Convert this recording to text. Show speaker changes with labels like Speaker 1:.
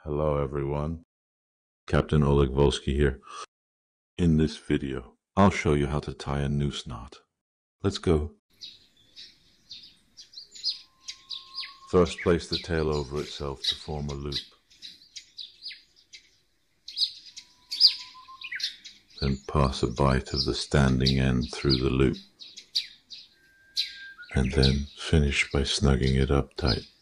Speaker 1: Hello everyone, Captain Oleg Volsky here. In this video, I'll show you how to tie a noose knot. Let's go. First, place the tail over itself to form a loop. Then pass a bight of the standing end through the loop. And then finish by snugging it up tight.